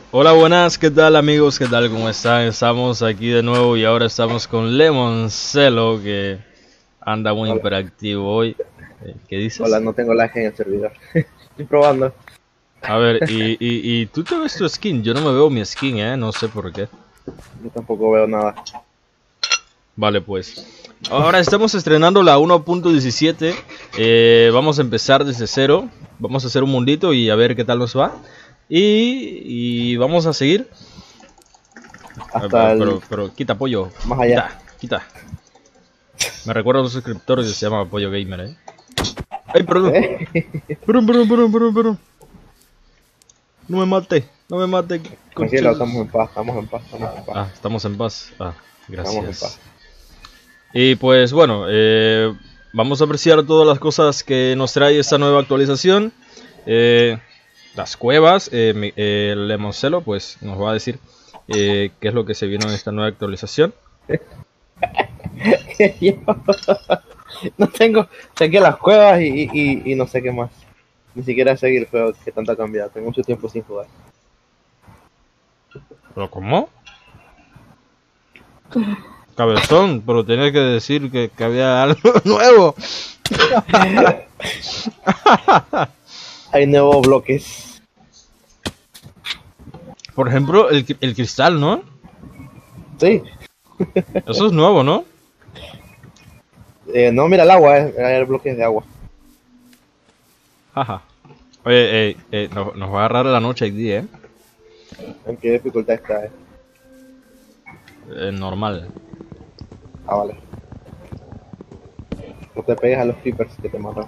Hola, buenas, ¿qué tal amigos? ¿Qué tal? ¿Cómo están? Estamos aquí de nuevo y ahora estamos con Lemoncelo, que anda muy Hola, hiperactivo hoy. ¿Qué hola, dices? no tengo lag en el servidor. Estoy probando. A ver, y tú te ves tu skin, yo no me veo mi skin, no sé por qué. Yo tampoco veo nada. Vale, pues. Ahora estamos estrenando la 1.17, vamos a empezar desde cero, vamos a hacer un mundito y a ver qué tal nos va. Y vamos a seguir. Hasta el Pero quita pollo, más allá. quita. Me recuerda a un suscriptor que se llama Pollo Gamer, Ay, perdón. ¿Eh? Perdón. No me mate, Tranquilo, conches. estamos en paz, estamos en paz, estamos en paz. Ah, estamos en paz. Ah, Estamos en gracias. paz. Y pues bueno, vamos a apreciar todas las cosas que nos trae esta nueva actualización. Las cuevas, el Lemoncelo pues nos va a decir qué es lo que se vino en esta nueva actualización. Yo no tengo, chequé las cuevas y no sé qué más. Ni siquiera seguir el juego que tanto ha cambiado. Tengo mucho tiempo sin jugar. ¿Pero cómo? Cabezón, pero tenía que decir que había algo nuevo. Hay nuevos bloques. Por ejemplo, el cristal, ¿no? Sí. Eso es nuevo, ¿no? No, mira el agua, hay bloques de agua. Jaja. Oye, nos va a agarrar la noche aquí, ¿En qué dificultad está? Normal. Ah, vale. No te pegues a los creepers que te matan.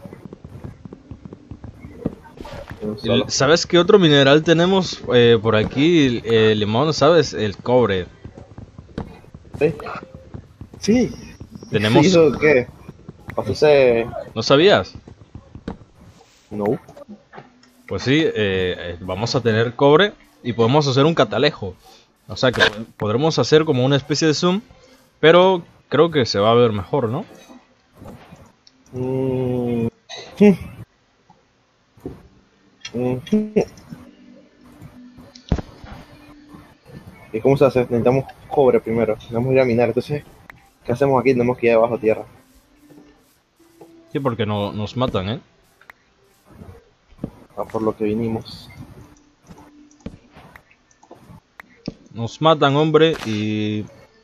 Solo. ¿Sabes qué otro mineral tenemos por aquí? Limón, ¿sabes? El cobre. ¿Sí? Sí. Tenemos... ¿Y eso qué? Pasó ese... ¿No sabías? No. Pues sí, vamos a tener cobre y podemos hacer un catalejo. O sea que podremos hacer como una especie de zoom, pero creo que se va a ver mejor, ¿no? Mm. ¿Y cómo se hace? Necesitamos cobre primero. Necesitamos ir a minar. Entonces, ¿qué hacemos aquí? Tenemos que ir abajo tierra. Sí, porque no, nos matan, ¿eh? A por lo que vinimos. Nos matan, hombre, y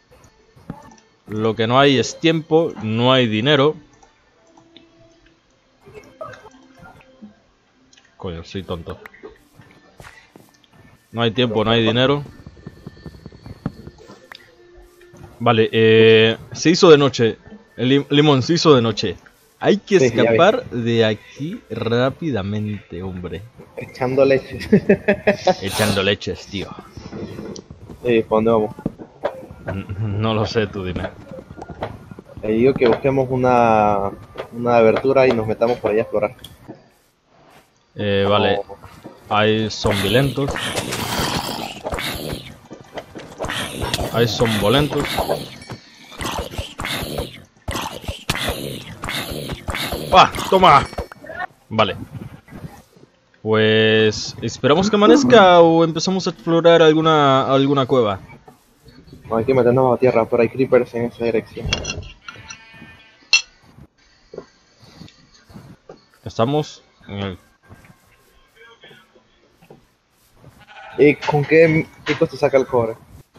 lo que no hay es tiempo, no hay dinero. Coño, soy tonto. No hay tiempo, no hay dinero. Vale, se hizo de noche. El limón se hizo de noche. Hay que Sí, ya vi. escapar de aquí rápidamente, hombre. Echando leche. Echando leches, tío. ¿Para dónde vamos? No lo sé, tú dime. Digo que busquemos una abertura y nos metamos por allá a explorar. Vale, Oh, hay zombilentos. Hay zombolentos. ¡Ah! ¡Toma! Vale. Pues... ¿esperamos que amanezca o empezamos a explorar alguna cueva? no, hay que meternos a tierra, pero hay creepers en esa dirección. Estamos en el... ¿Y con qué picos te saca el cobre?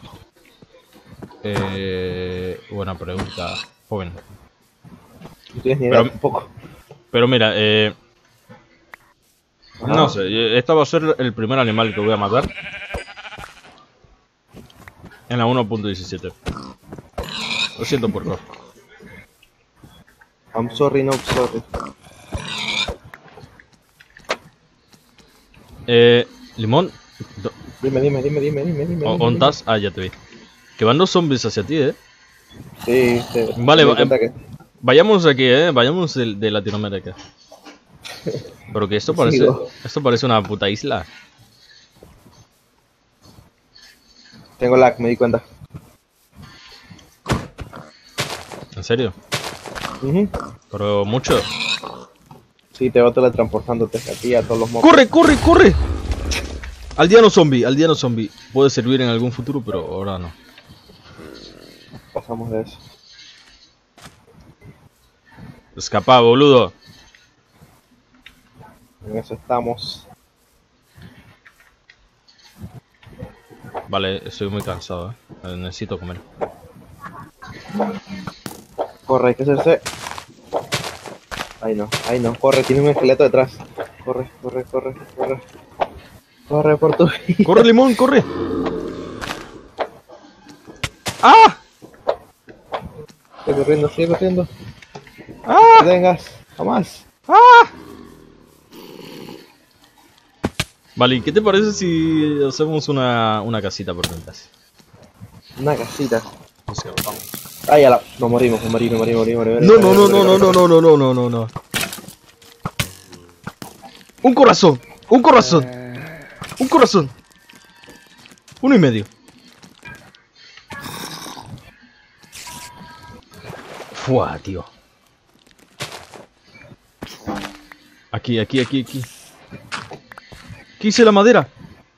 buena pregunta, joven. No tienes ni idea Pero, tampoco. pero mira, Ajá. no sé, este va a ser el primer animal que voy a matar. En la 1.17. Lo siento por favor. I'm sorry, not sorry. Limón, Dime. ¿ontas? Ah, ya te vi. Que van dos zombies hacia ti, Sí, sí. Vale, Me di cuenta que... vayamos aquí, vayamos de Latinoamérica. Pero que esto parece una puta isla. Tengo lag, me di cuenta. ¿En serio? Ujú. Pero mucho. Sí, te va teletransportándote a ti y a todos los mobs. ¡Corre! Aldeano zombie, aldeano zombie. Puede servir en algún futuro, pero ahora no. Pasamos de eso. Escapa, boludo. En eso estamos. Vale, estoy muy cansado, necesito comer. Corre, hay que hacerse. Ay no, corre, tiene un esqueleto detrás. Corre. Corre por tu vida. ¡Corre, limón, corre! ¡Ah! Sigue corriendo. ¡Ah! No vengas, jamás. ¡Ah! Vale, ¿y qué te parece si hacemos una casita por detrás? Una casita. O sea, vamos. Ay, ya la. No, morimos. No. Un corazón. Uno y medio. Fua, tío. Aquí. ¿Qué hice la madera?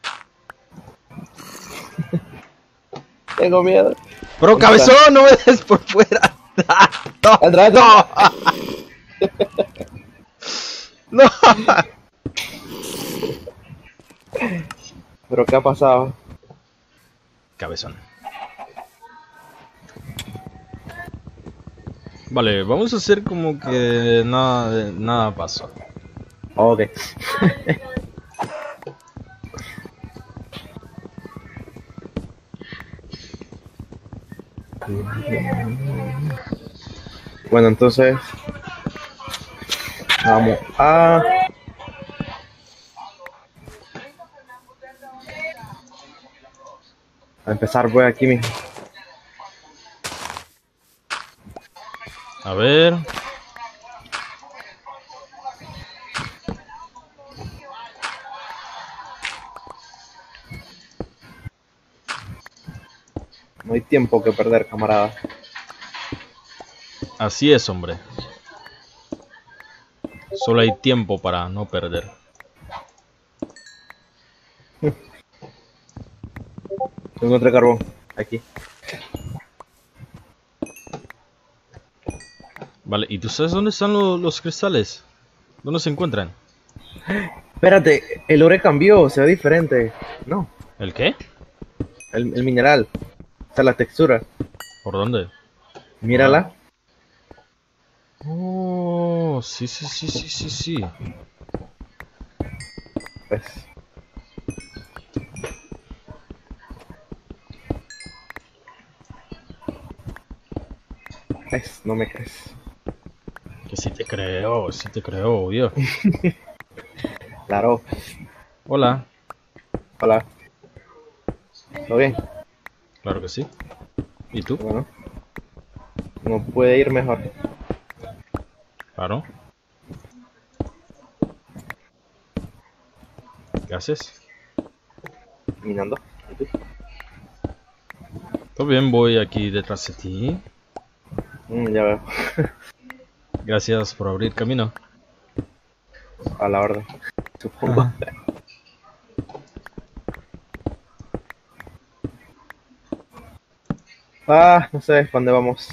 Tengo miedo. Pero cabezón, no me des por fuera. No, Entra. no. ¿Pero qué ha pasado? Cabezón. Vale, vamos a hacer como que nada pasó. Ok. Bueno, entonces vamos a empezar. Voy aquí mismo. A ver. No hay tiempo que perder, camarada. Así es, hombre. Solo hay tiempo para no perder. Encontré carbón. Aquí. Vale, ¿y tú sabes dónde están los cristales? ¿Dónde se encuentran? Espérate, el ore cambió, se ve diferente. No, ¿El qué? el mineral. O sea, la textura. ¿Por dónde? Mírala. Oh, sí. Pues. No me crees. Que sí te creo, obvio. Claro. Hola. Hola. ¿Todo bien? Claro que sí. ¿Y tú? Bueno. No puede ir mejor. Claro. ¿Qué haces? Minando. ¿Y tú? Todo bien, voy aquí detrás de ti. Ya veo. Gracias por abrir camino. A la orden. Supongo. No sé para dónde vamos.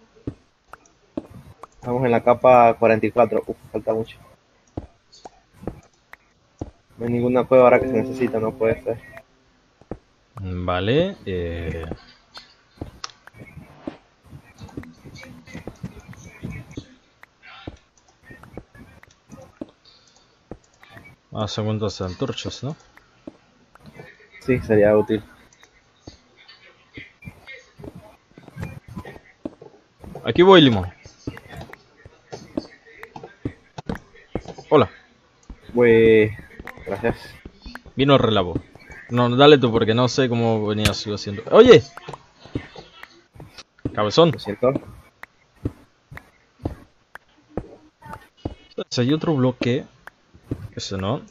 Estamos en la capa 44. Falta mucho. No hay ninguna cueva ahora que se necesita, no puede ser. Vale. Hace cuántas antorchas, ¿no? Sí, sería útil. Aquí voy, Limón. Hola. Pues... Gracias. Vino el relavo. No, dale tú porque no sé cómo venías yo haciendo. ¡Oye! Cabezón. Lo siento. Si hay otro bloque. Ese no.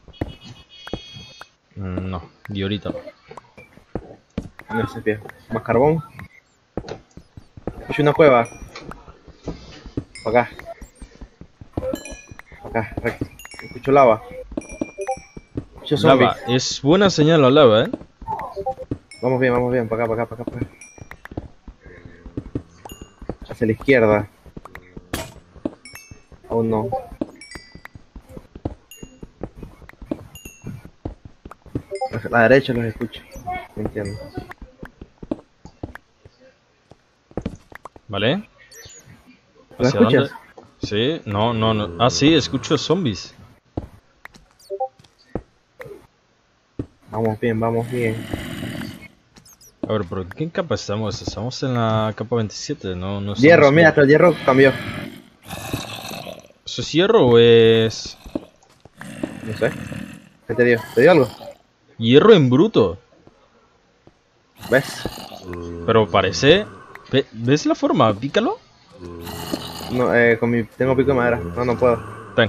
No, y ahorita no. No sé, viejo. Más carbón. Escucho una cueva. Acá. Acá. Escucho lava. Escucho zombies. Lava. Es buena señal la lava, ¿eh? Vamos bien, para acá, para acá. Hacia la izquierda. Aún no. A la derecha los escucho. No entiendo. ¿Vale? ¿Lo ¿Hacia escuchas? dónde? Sí, no. Ah, sí, escucho zombies. Vamos bien. A ver, ¿por qué capa estamos? Estamos en la capa 27, no estamos Hierro, mira, bien. hasta el hierro cambió. ¿Eso es hierro o es No sé. ¿Qué te dio? ¿Te dio algo? hierro en bruto? ¿Ves? Pero parece... ¿Ves la forma? Pícalo. No, tengo pico de madera. No puedo. Ten.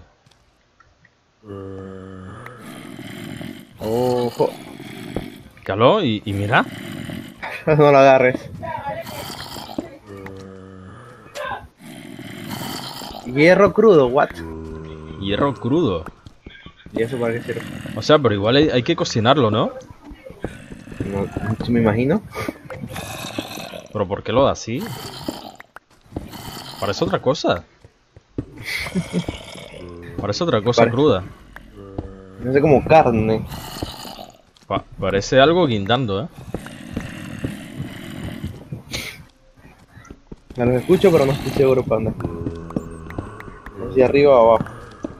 Ojo. Pícalo y mira. No lo agarres. Hierro crudo, what? Hierro crudo. ¿Y eso para qué sirve? O sea, pero igual hay que cocinarlo, ¿no? No, me imagino. ¿Pero por qué lo da así? Parece otra cosa. Parece otra cosa Parece- cruda. No sé, como carne. Parece algo guindando, ¿eh? Me los escucho, pero no estoy seguro para dónde. Hacia arriba o abajo.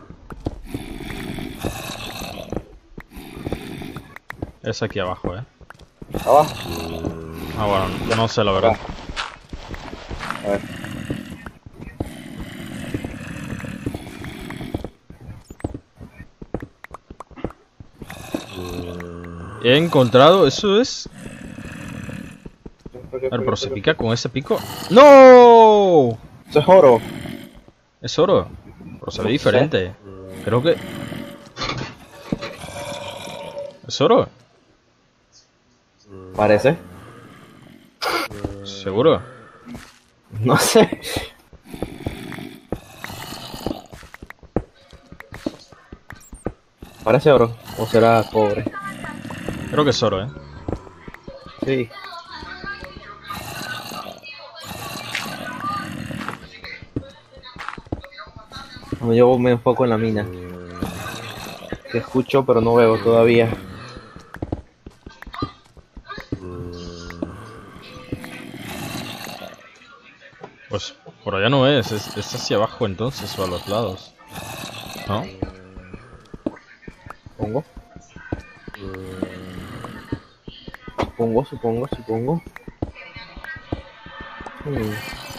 Es aquí abajo, ¿eh? Abajo. Ah, bueno, no sé la verdad. A ver. He encontrado... Eso es... A ver, pero se pica con ese pico. ¡No! Eso es oro. Es oro. Pero se ve No diferente. Creo que... ¿Es oro? Parece. ¿Seguro? No sé. Parece oro. O será cobre. Creo que es oro, ¿eh? Sí. Bueno, yo me enfoco en la mina. Que escucho, pero no veo todavía. Pues por allá no es hacia abajo entonces o a los lados. ¿No? Supongo. Supongo. Hmm.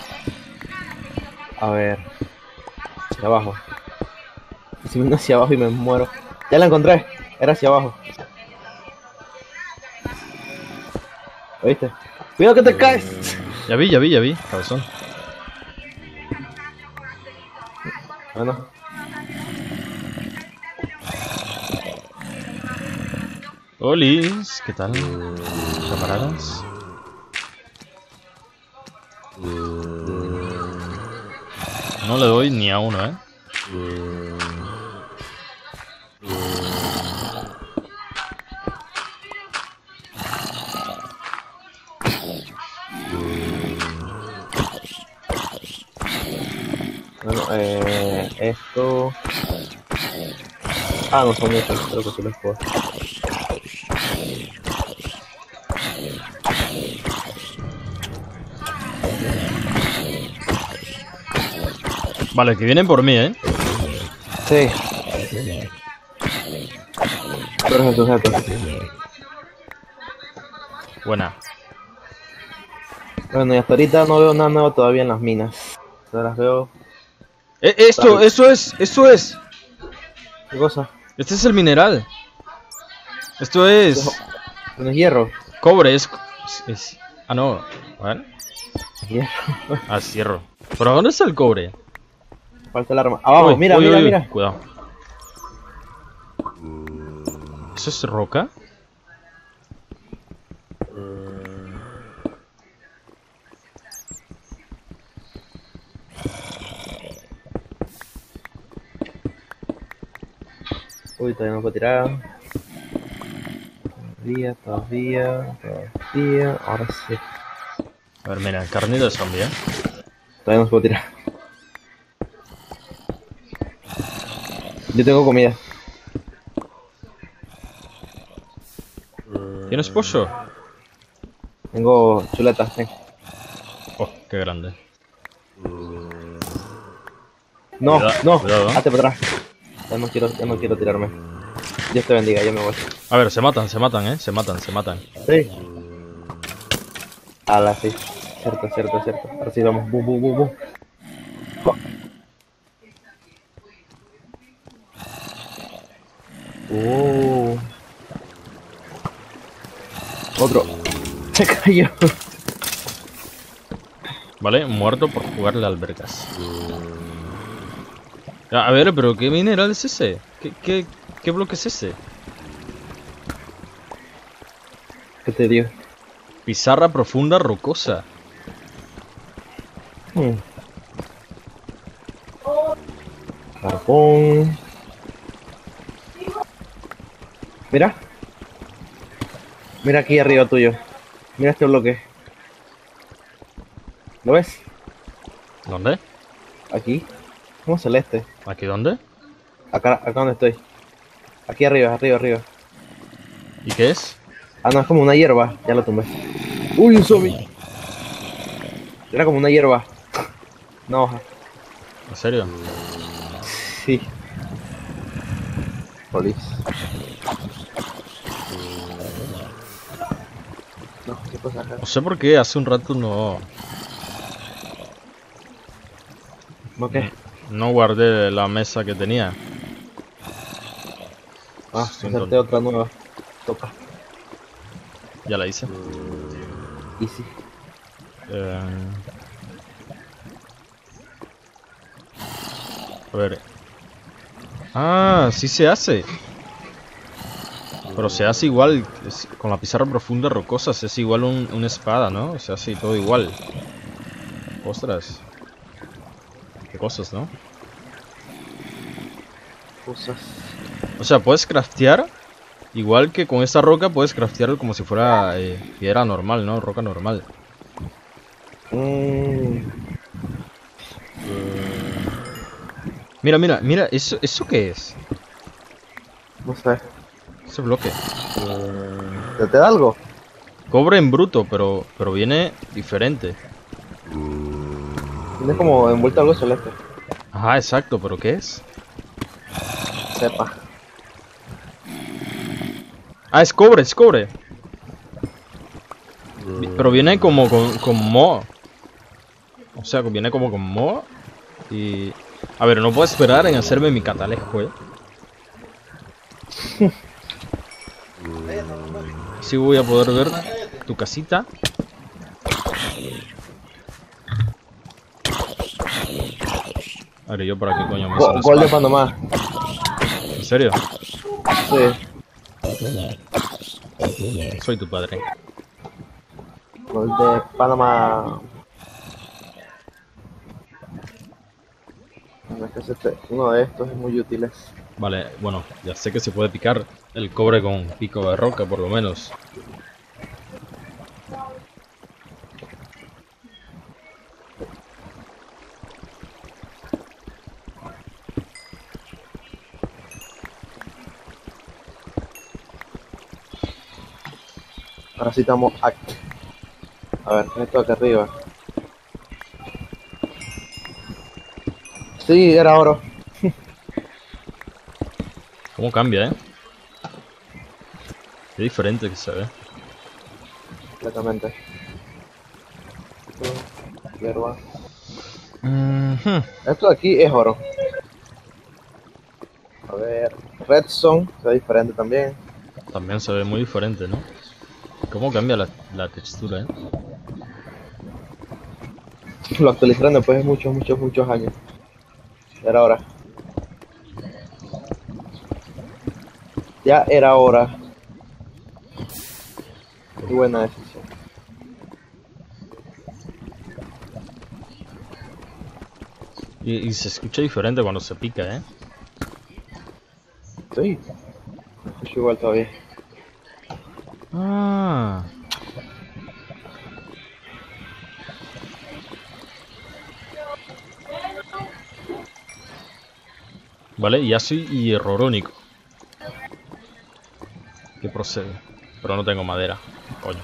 A ver. Hacia abajo. Si vino hacia abajo y me muero. Ya la encontré. Era hacia abajo. ¿Oíste? ¡Cuidado que te caes! Ya vi, cabezón. Bueno. Olis, ¿qué tal? Camaradas. No le doy ni a uno, ¿eh? Bueno, esto... Ah, no son muchos, creo que sí los puedo. Vale, que vienen por mí, ¿eh? Sí. Pero es el sujeto. Buena. Bueno, y hasta ahorita no veo nada nuevo todavía en las minas. Ahora las veo... Eso es. ¿Qué cosa? Este es el mineral. Esto es ¿No es hierro? cobre, Ah, no. ¿Vale? Hierro. Ah, es hierro. ¿Pero dónde está el cobre? Falta el arma. Abajo, Uy, mira, uy, mira, uy, mira. Cuidado. ¿Eso es roca? Uy, todavía no puedo tirar. Todavía. Ahora sí. A ver, mira, carne de zombie, ¿eh? Todavía no puedo tirar. Yo tengo comida. ¿Tienes pollo? Tengo chuletas, ten. Oh, qué grande. No, Cuidado, no, cuidado. hazte para atrás. Ya no quiero tirarme. Dios te bendiga, yo me voy. A ver, se matan, ¿eh? Se matan. Sí. A la sí. Cierto. Ahora sí vamos. Bu. Otro. Se cayó. Vale, muerto por jugarle albercas. A ver, pero ¿qué mineral es ese? ¿Qué bloque es ese? ¿Qué te dio? Pizarra profunda rocosa. Carbón. Mira. Mira aquí arriba tuyo. Mira este bloque. ¿Lo ves? ¿Dónde? Aquí. Como celeste. ¿Aquí dónde? Acá donde estoy. Aquí arriba. ¿Y qué es? Ah, no, es como una hierba. Ya lo tumbé. Uy, un zombie. Era como una hierba. Una hoja. ¿En serio? Sí. Polis. No, ¿qué pasa acá? No sé por qué hace un rato no ¿Qué? no guardé la mesa que tenía. Ah, Siento- hacerte otra nueva. Toca. Ya la hice. Easy. Eh, A ver. Ah, sí se hace. Pero se hace igual, con la pizarra profunda rocosa, se hace igual una espada, ¿no? Se hace todo igual. Ostras. Qué cosas, ¿no? Cosas. O sea, puedes craftear, igual que con esta roca, puedes craftear como si fuera piedra normal, ¿no? Roca normal. Mira, ¿eso qué es? No sé. Ese bloque. ¿Te da algo? Cobre en bruto, pero viene diferente. Tiene como envuelto algo celeste. Ajá, exacto, pero ¿qué es? Sepa. Ah, es cobre. Pero viene como con moho. O sea, viene como con moho. Y... A ver, no puedo esperar en hacerme mi catalejo, ¿eh? Sí voy a poder ver tu casita. A ver, ¿yo para qué coño me hice la Gol de espada? Panamá. ¿En serio? Sí. Soy tu padre. Gol de Panamá. Uno de estos es muy útil. Vale, bueno, ya sé que se puede picar el cobre con pico de roca, por lo menos. Ahora sí estamos aquí. A ver, ¿qué es esto acá arriba? Sí, era oro. ¿Cómo cambia, eh? Qué diferente que se ve. Completamente. Hierba. Ujú. Esto de aquí es oro. A ver, redstone, se ve diferente también. También se ve muy diferente, ¿no? ¿Cómo cambia la textura, eh? Lo actualizaron después de muchos años. Era hora. Ya era hora. Qué buena decisión. Y se escucha diferente cuando se pica, ¿eh? estoy. Me escucho igual todavía. Ah. Vale, ya soy hierrorónico. ¿Qué procede? Pero no tengo madera. Coño.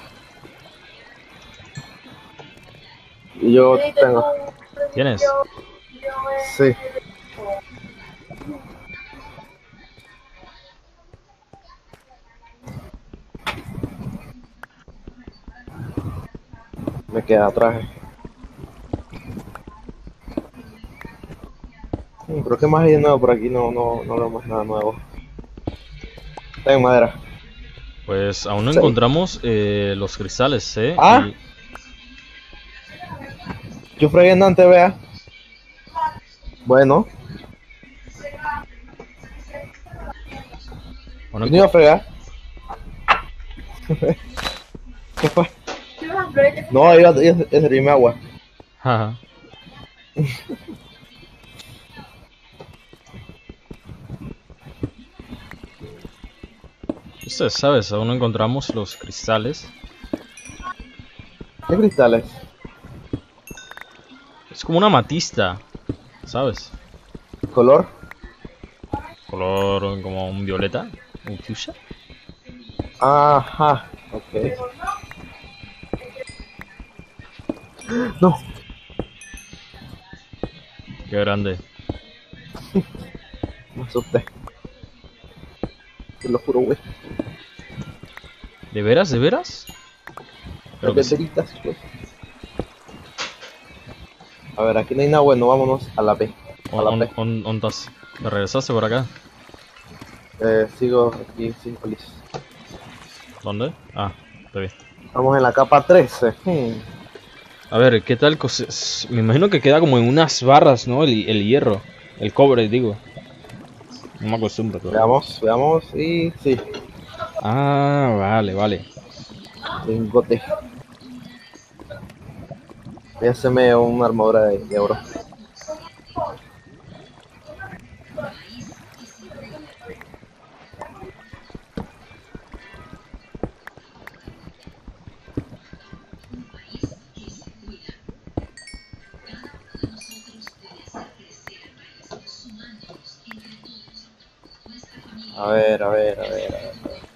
Yo tengo. ¿Tienes? Sí. Me queda traje. Creo que más hay de nuevo por aquí, no veo más nada nuevo. Tengo madera. Pues aún no Sí. encontramos los cristales, ¿eh? Ah. Yo fregué en antes, vea. Bueno, Aún no yo no iba a fregar. ¿Qué fue? No, iba a servirme agua. Ajá. Ustedes sabes, aún no encontramos los cristales. ¿Qué cristales? Es como una amatista, ¿sabes? ¿Color? Color como un violeta, un fuchsia. Ajá, ok. No, Qué grande. me asusté. Te lo juro, güey. ¿De veras? ¿De veras? Creo que sí. Veritas, güey. A ver, aquí no hay nada bueno, vámonos a la B. A la B. ¿Dónde estás? ¿Te regresaste por acá? Sigo aquí sin polis. ¿Dónde? Ah, está bien. Vamos en la capa 13. A ver, ¿qué tal? Me imagino que queda como en unas barras, ¿no? El hierro. El cobre, digo. No me acostumbro todavía. Veamos y sí, Ah, vale, vale. lingote. Voy a hacerme una armadura de oro. A ver.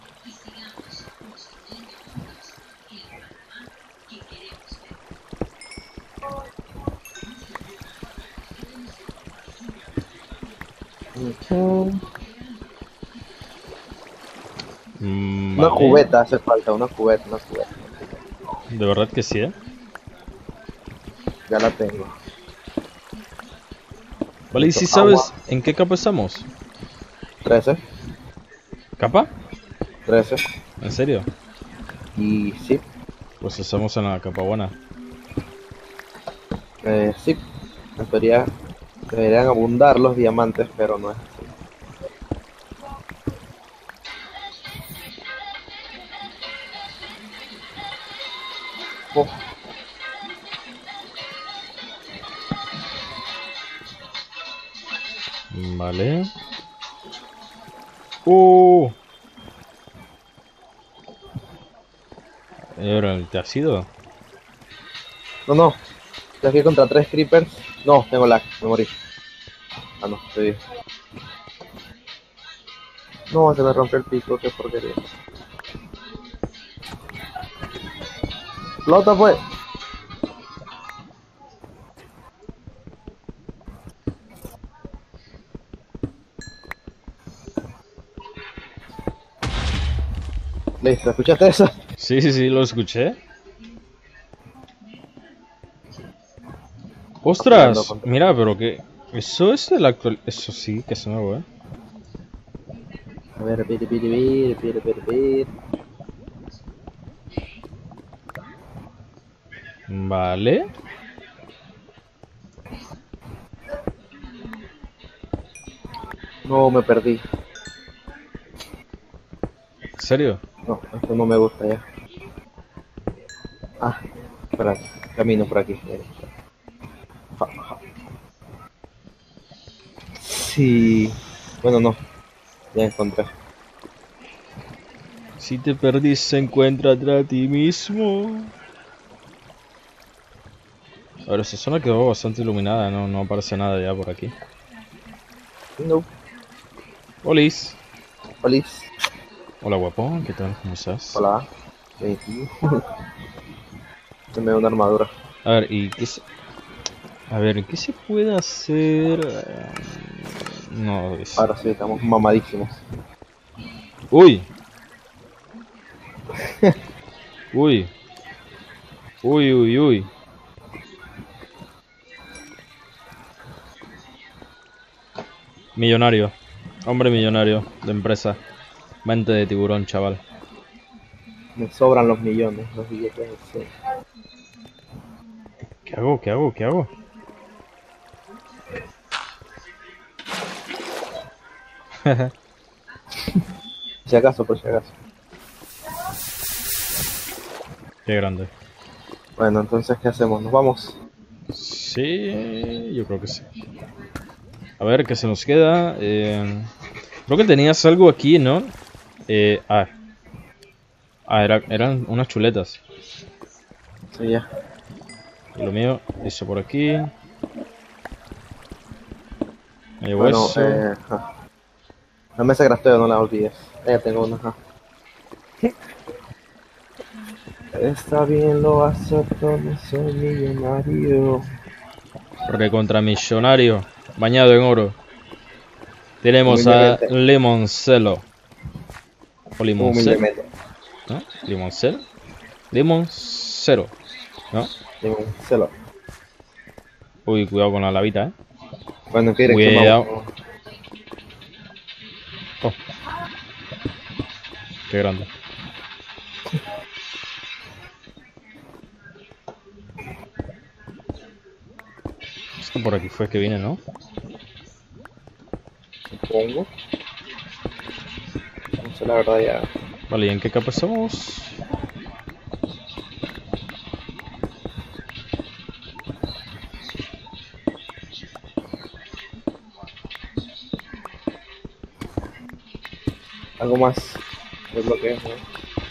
Una Vale. cubeta hace falta, una cubeta. De verdad que sí, ¿eh? Ya la tengo. Vale, ¿y si Agua. sabes en qué capa estamos? 13. ¿Capa? 13. ¿En serio? Y sí, Pues estamos en la capa buena. sí. Deberían abundar los diamantes, pero no es así. Oh, Vale. ¿Te has ido? no. Estoy aquí contra 3 creepers. No, tengo lag, me morí. Ah, no, estoy bien. No, se me rompió el pico, qué porquería. Flota, pues. Listo, ¿escuchaste eso? Sí, lo escuché. ¡Ostras! Mira, pero que... Eso es el actual... Eso sí, que es nuevo, ¿eh? A ver, pir. Vale. No, me perdí. ¿En serio? No, esto no me gusta ya. Ah, espera, camino por aquí. Ja. Sí. Bueno, no. Ya encontré. Si te perdiste, encuéntrate a ti mismo. A ver, esa zona quedó bastante iluminada, no aparece nada ya por aquí. No. Olis. Polis. Hola guapo, ¿qué tal? ¿Cómo estás? Hola. Sí. Se me da una armadura. A ver, A ver, ¿qué se puede hacer? No, Ahora sí, estamos mamadísimos. ¡Uy! ¡Uy! ¡Uy, uy, uy! Millonario. Hombre millonario de empresa. Mente de tiburón, chaval. Me sobran los millones, los billetes. Sí. ¿Qué hago? ¿Qué hago? ¿Qué hago? Si acaso, por si acaso. Qué grande. Bueno, entonces, ¿qué hacemos? ¿Nos vamos? Sí, yo creo que sí. A ver, ¿qué se nos queda? Creo que tenías algo aquí, ¿no? Eh, ah, eran unas chuletas. Sí, ya. Y lo mío, eso por aquí. Me llevo Bueno, eso. la mesa de crafteo no la olvides. Ya tengo una. Ajá. Está bien, lo acepto, no soy millonario. Recontramillonario. Bañado en oro. Tenemos a Humildemente. Limoncelo. O Limoncel, Humildemente. ¿no? Limoncel. Limoncero, ¿no? Celo. Uy, cuidado con la lavita, ¿eh? Bueno, ¿en qué dirección Cuidado. vamos? Oh, qué grande. Esto por aquí fue que vine, ¿no? Supongo. No sé, la verdad ya. Vale, ¿y en qué capa estamos? Algo más. Es lo que es, ¿no?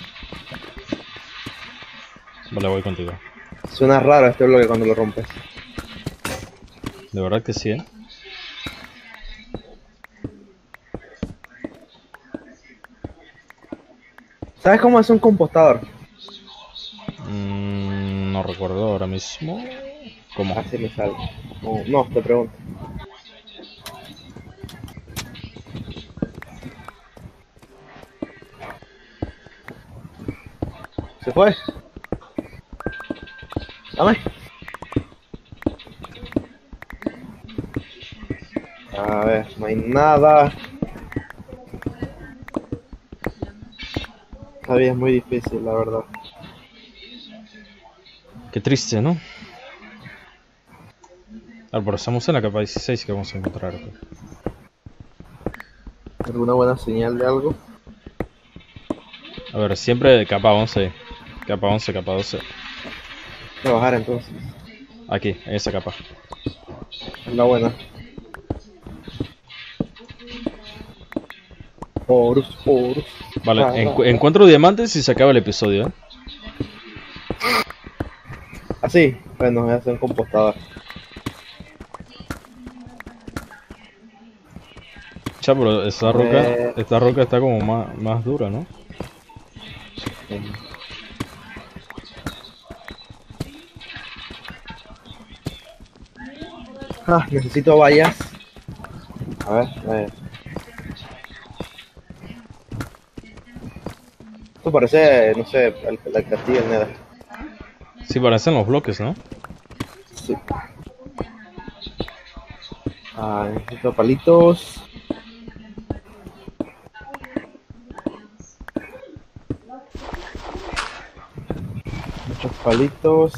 Vale, voy contigo. Suena raro este bloque cuando lo rompes. De verdad que sí, ¿eh? ¿Sabes cómo es un compostador? No recuerdo ahora mismo. ¿Cómo? Así me sale. No, no, te pregunto. ¿Se fue? Dame. A ver, no hay nada. Esta vida es muy difícil, la verdad. Qué triste, ¿no? Ah, pero estamos en la capa 16 que vamos a encontrar. Ok. ¿Alguna buena señal de algo? A ver, siempre capa 11. Capa 11, capa 12. Voy a bajar entonces. Aquí, en esa capa. Es la buena. Horus, Horus. Vale, Ah, encuentro diamantes y se acaba el episodio, ¿eh? Así, bueno, voy a hacer un compostador. Cha, pero esta roca está como más dura, ¿no? Necesito vallas. A ver, esto parece, no sé, el castillo del Nether. Sí, parecen los bloques, ¿no? Sí. Necesito palitos. Muchos palitos.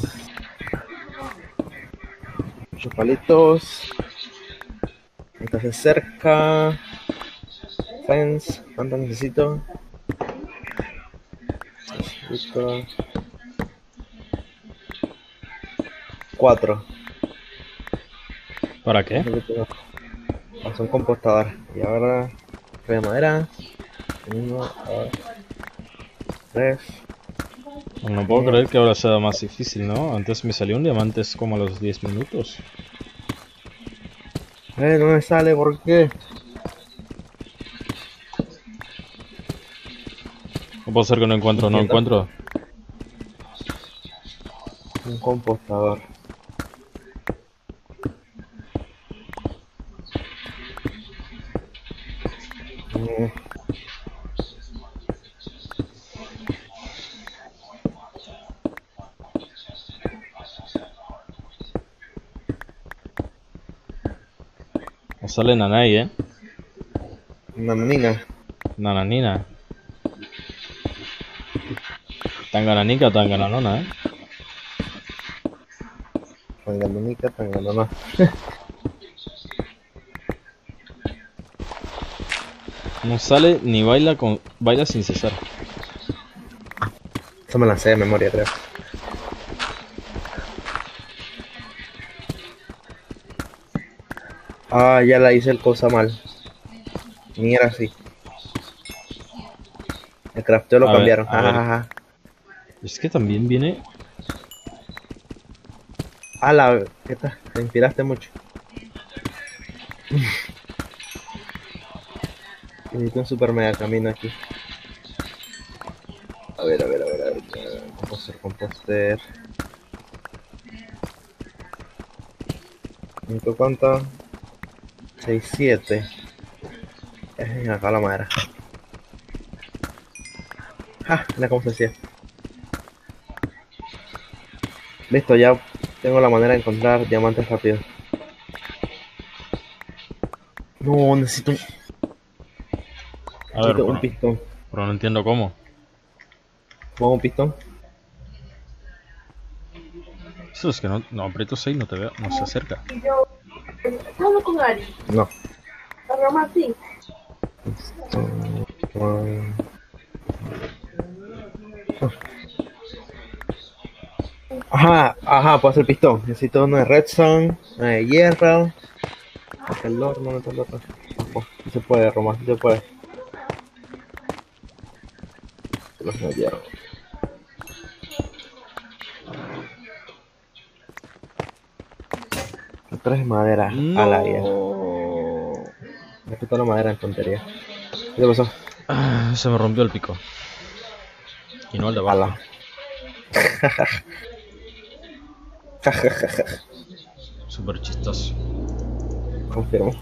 Muchos palitos. Entonces cerca. Fence. ¿Cuánto necesito? Necesito 4. ¿Para qué? Hacer un compostador. Y ahora de madera. 1, 2, 3. No puedo creer que ahora sea más difícil, ¿no? Antes me salió un diamante como a los 10 minutos. No me sale, ¿por qué? No puedo ser que no encuentro, no encuentro. Un compostador. No sale nanay, Nananina. Nananina. Tangananica, tangananona, Tangananica, tanganana. No sale ni baila sin cesar. Eso me la sé de memoria, creo. Ah, ya la hice el cosa mal. Ni era así. El crafteo lo cambiaron. Ajá. Es que también viene. ¿Qué tal? Te inspiraste mucho. Necesito un super mega camino aquí. A ver. Composter. ¿Necesito cuánto? 6, 7. Acá la madera. Mira cómo se hacía. Listo, ya tengo la manera de encontrar diamantes rápido. No, necesito un pistón. Pero no entiendo cómo. ¿Pongo un pistón? Eso es que no aprieto 6, no te veo, no se acerca. ¿Hablo con Ari? No. ¿Hablo Martín? Ajá, puedo hacer pistón. Necesito uno de redstone, uno de hierro. El horno, no está el horno. Sí se puede, Roma, sí se puede. Los de hierro. Tres maderas a la guía. Me quitó la madera en tontería. ¿Qué pasó? Se me rompió el pico. Y no el de abajo. Súper chistoso. Confirmo.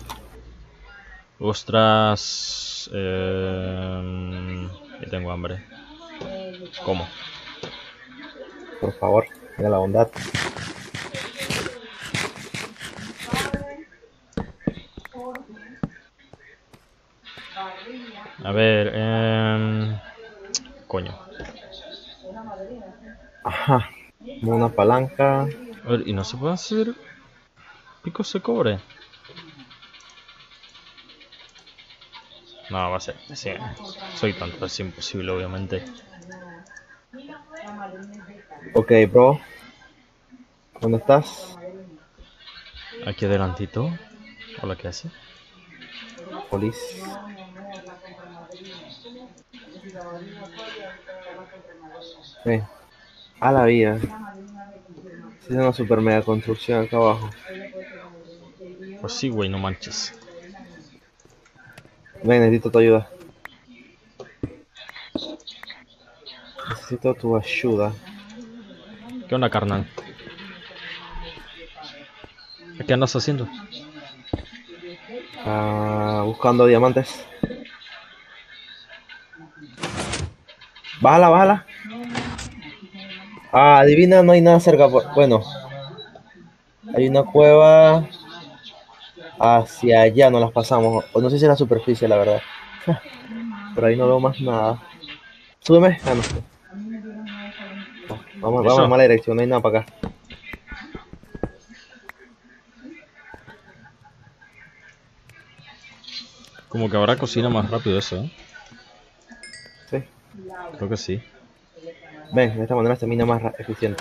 Ostras. Ya tengo hambre. ¿Cómo? Por favor, mira la bondad. A ver, coño. Ajá. Una palanca. A ver, ¿y no se puede hacer picos de cobre? No, va a ser. Sí, soy tonto, es imposible, obviamente. Ok, bro. ¿Dónde estás? Aquí adelantito. Hola, ¿qué hace? Police. A la vida. Es una super mega construcción acá abajo. Pues sí, güey, no manches. Ven, necesito tu ayuda. Necesito tu ayuda. ¿Qué onda, carnal? ¿Qué andas haciendo? Buscando diamantes. Bájala. Adivina, no hay nada cerca. Bueno, hay una cueva hacia allá, no las pasamos. O no sé si es la superficie, la verdad. Por ahí no veo más nada. Súbeme. No sé. Vamos a mala dirección, no hay nada para acá. Como que ahora cocina más rápido eso, ¿eh? Sí. Creo que sí. Ven, de esta manera se mina más eficiente.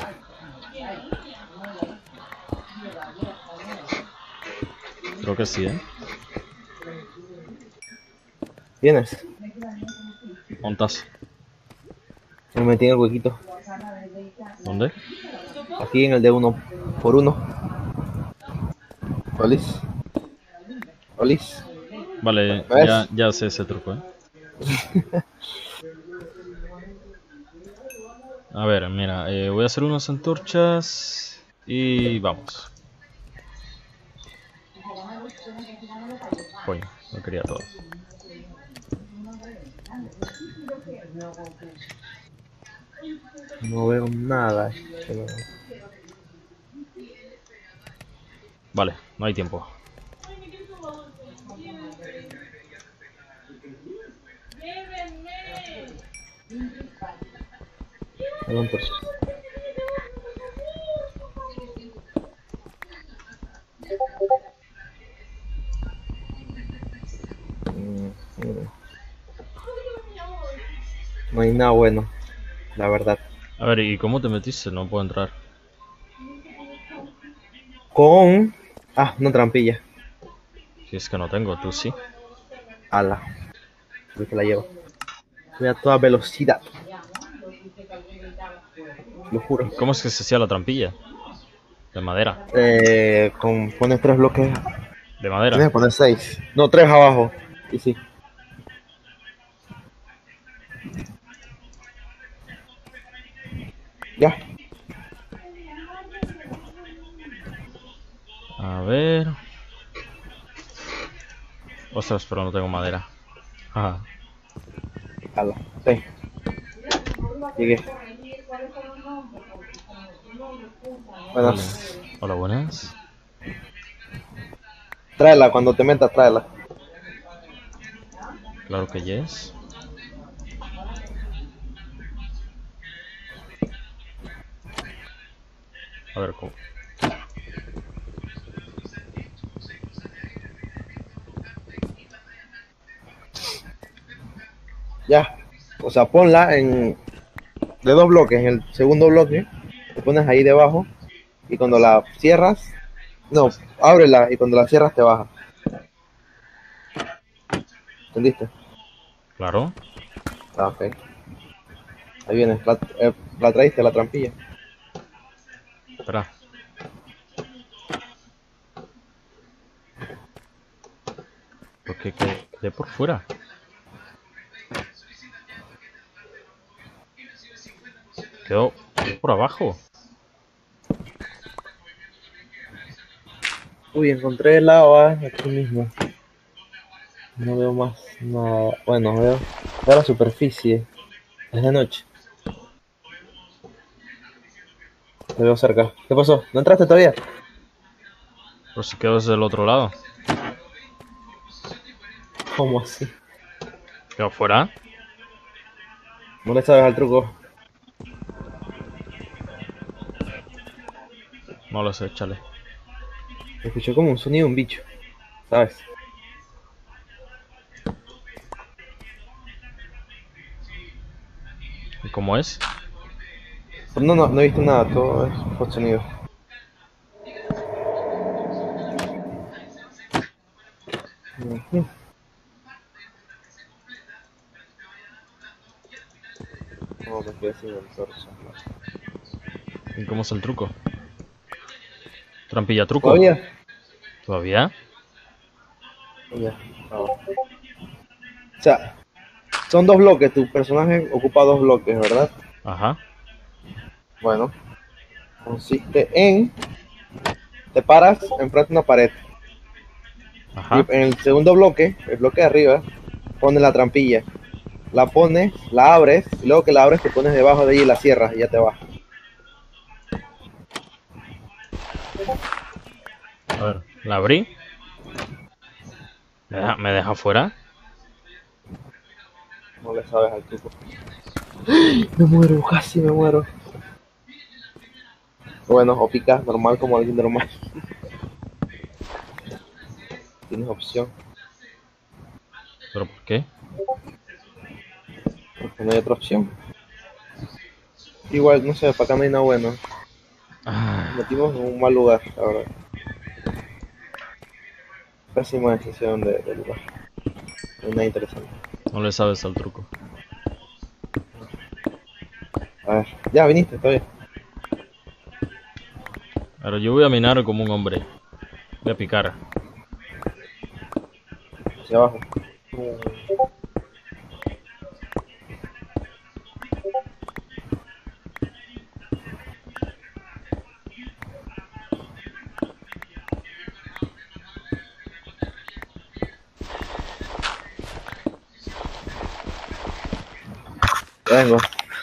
Creo que sí, ¿eh? ¿Tienes? Montas. Me metí en el huequito. ¿Dónde? Aquí en el de 1 por 1. Olis. Olis. Vale, ¿Ves? ya sé ese truco, ¿eh? A ver, mira, voy a hacer unas antorchas y vamos. Coño, no quería todo. No veo nada. Vale, no hay tiempo. No, antorcha. Mm, mm. No hay nada bueno, la verdad. A ver, ¿y cómo te metiste? No puedo entrar. Con... una trampilla. Si es que no tengo, tú sí. Ala. Creo que la llevo. Voy a toda velocidad. Lo juro. ¿Cómo es que se hacía la trampilla? De madera. Pones 3 bloques. De Tienes madera. que poner 6. No, 3 abajo. Y sí. Ya. A ver. Ostras, pero no tengo madera. Ajá. Ala. Sí. Llegué. Vale. Buenas. Hola, buenas. Tráela, cuando te metas, tráela. Claro que yes. A ver, ¿cómo? Ya. O sea, ponla de 2 bloques. En el segundo bloque, te pones ahí debajo. Y cuando la cierras, no, ábrela y cuando la cierras te baja. ¿Entendiste? Claro. Ok. Ahí viene. La traíste, la trampilla. Espera. ¿Por qué quedé por fuera? Quedó por abajo. Uy, encontré lava aquí mismo. No veo más nada. Bueno, veo la superficie. Es de noche. Te veo cerca. ¿Qué pasó? ¿No entraste todavía? Pero si quedó desde el otro lado. ¿Cómo así? ¿Quedó fuera? No le sabes al truco. No lo sé, échale. Escuché como un sonido de un bicho. ¿Sabes? ¿Y cómo es? Pero no he visto nada. Todo es por sonido. Ujú. No, me quedé sin el torso. ¿Y cómo es el truco? ¿Trampilla truco? ¿Todavía? ¿Todavía? Ya. O sea, son 2 bloques. Tu personaje ocupa 2 bloques, ¿verdad? Ajá. Bueno, consiste en... Te paras enfrente de una pared. Ajá. Y en el segundo bloque, el bloque de arriba, pones la trampilla. La pones, la abres, y luego que la abres te pones debajo de ella y la cierras y ya te vas. A ver, la abrí. ¿Me deja fuera? No le sabes al truco. Me muero, casi me muero. Bueno, o picas normal como alguien normal. Tienes opción, ¿Pero por qué? porque no hay otra opción. Igual, no sé, para acá no hay nada bueno. Ah, Nos metimos en un mal lugar, la verdad. Pésima decisión del lugar. No hay nada interesante. No le sabes al truco. A ver, ya viniste, está bien. Ahora yo voy a minar como un hombre. Voy a picar. Hacia abajo. Ya vengo.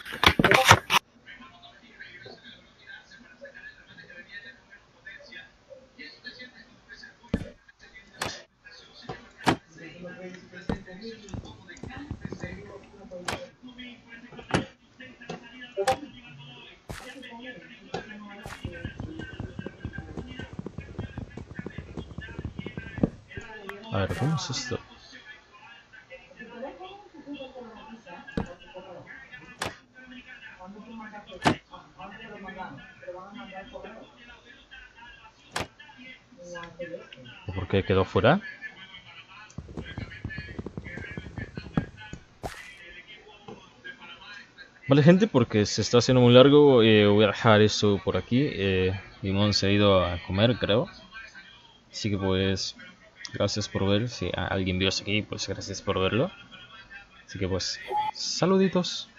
A ver, ¿cómo es esto? ¿Por qué quedó fuera? Vale, gente, porque se está haciendo muy largo, voy a dejar esto por aquí. Limón se ha ido a comer, creo. Así que pues, gracias por ver. Si alguien vio hasta aquí, pues gracias por verlo. Así que pues, saluditos.